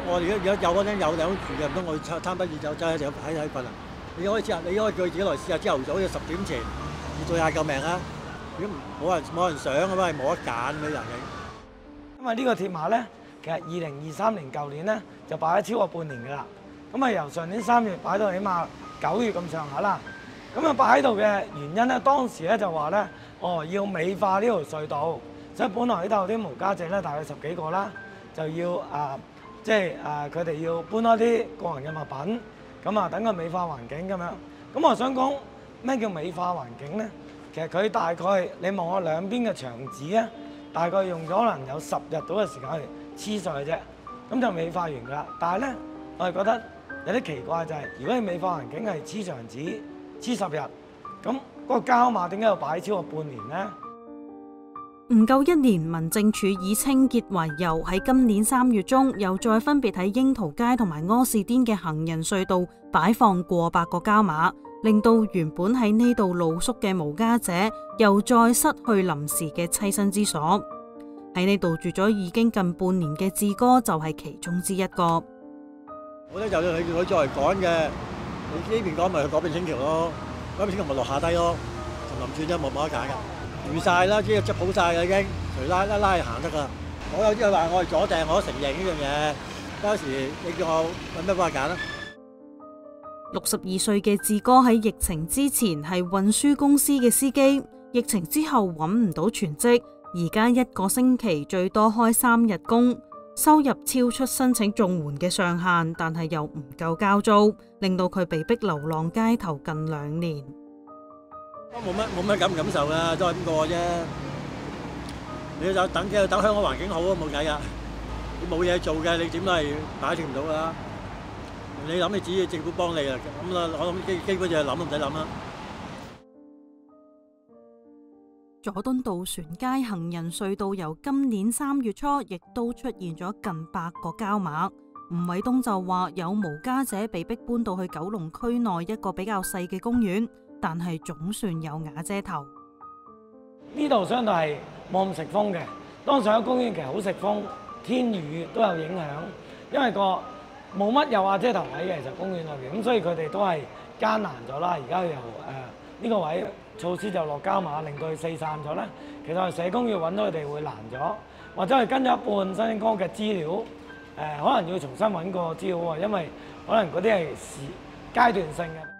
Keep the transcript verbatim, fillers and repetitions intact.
我而家而家有嗰陣有兩住嘅，唔通我參參不遠走，真係就喺喺瞓啊！你可以試下，你可以叫自己來試下，朝頭早要十點前要做下救命啊！如果冇人冇人上嘅話，係冇得揀嘅人嘅。 因為呢個鐵馬咧，其實二零二三年舊年咧就擺咗超過半年㗎啦。咁啊由上年三月擺到起碼九月咁上下啦。咁啊擺喺度嘅原因咧，當時咧就話咧，哦要美化呢條隧道，所以本來呢度啲無家者咧大概十幾個啦，就要啊即係啊佢哋要搬多啲個人嘅物品，咁啊等佢美化環境咁樣。咁我想講咩叫美化環境咧？其實佢大概你望我兩邊嘅牆紙咧，大概用咗可能有十日到嘅時間去黐上去啫，咁就美化完㗎啦。但係咧，我係覺得有啲奇怪就係，如果你美化環境係黐牆紙黐十日，咁嗰個膠碼點解要擺超過半年咧？ 唔夠一年，民政處以清潔為由，喺今年三月中又再分別喺櫻桃街同埋柯士甸嘅行人隧道擺放過百個膠碼，令到原本喺呢度露宿嘅無家者又再失去臨時嘅棲身之所。喺呢度住咗已經近半年嘅志哥就係其中之一個。 我咧就佢佢作為趕嘅，你呢邊趕咪去嗰邊天橋咯，嗰邊天橋咪落下低咯，臨轉啫，冇冇得揀㗎。預晒啦，即係執好晒啦已經，隨拉一拉行得㗎。我有啲人話我係左訂，我都承認呢樣嘢。當時你叫我揾咩幫我揀啦？ 六十二歲嘅志哥喺疫情之前係運輸公司嘅司機，疫情之後揾唔到全職，而家一個星期最多開三日工，收入超出申請綜援嘅上限，但係又唔夠交租，令到佢被逼流浪街頭近兩年。 都冇乜冇乜感唔感受㗎，都係咁過啫。你就等嘅等香港環境好啊，冇計㗎。你冇嘢做嘅，你點都係擺脫唔到㗎。你諗你只要政府幫你啊，咁啦，我諗基基本就係諗都唔使諗啦。 佐敦渡船街行人隧道由今年三月初亦都出現咗近百個膠碼。吳偉東就話有無家者被逼搬到去九龍區內一個比較細嘅公園，但係總算有瓦遮頭。 呢度相對係冇咁食風嘅，當上咗公園其實好食風，天雨都有影響，因為個冇乜有瓦遮頭位嘅，其實公園裏邊，咁所以佢哋都係艱難咗啦。而家由誒呢個位措施就落膠碼，令到佢四散咗咧。其實社工要揾到佢哋會難咗，或者係跟咗一半新興科嘅資料，誒、呃、可能要重新揾個資料喎，因為可能嗰啲係時階段性嘅。